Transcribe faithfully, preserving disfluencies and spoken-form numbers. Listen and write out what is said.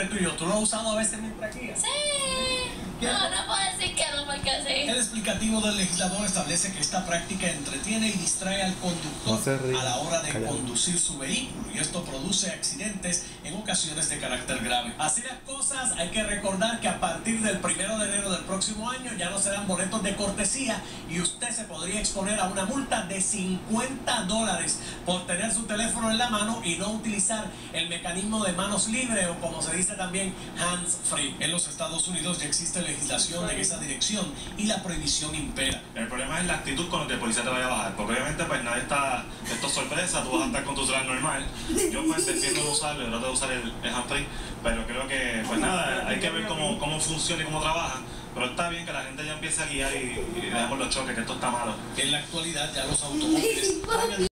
tuyo, ¿tú lo has usado a veces mientras guías? Sí. No, no puedo decir que no, porque sí. El explicativo del legislador establece que esta práctica entretiene y distrae al conductor no a la hora de Callado. conducir su vehículo, y esto produce accidentes en ocasiones de carácter grave. Así las cosas, hay que recordar que a partir del primero de enero del próximo año ya no serán boletos de cortesía y usted se podría exponer a una multa de cincuenta dólares por tener su teléfono en la mano y no utilizar el mecanismo de manos libres, o como se dice también, hands free. En los Estados Unidos ya existe legislación en esa dirección y la prohibición impera. El problema es la actitud con la que el policía te vaya a bajar, porque obviamente pues nadie está, esto es sorpresa, tú vas a andar con tu celular normal. Yo pues defiendo no usarlo, trato de usar el, el handfree, pero creo que pues nada, hay que ver cómo, cómo funciona y cómo trabaja, pero está bien que la gente ya empiece a guiar y, y dejemos los choques, que esto está malo. En la actualidad ya los automóviles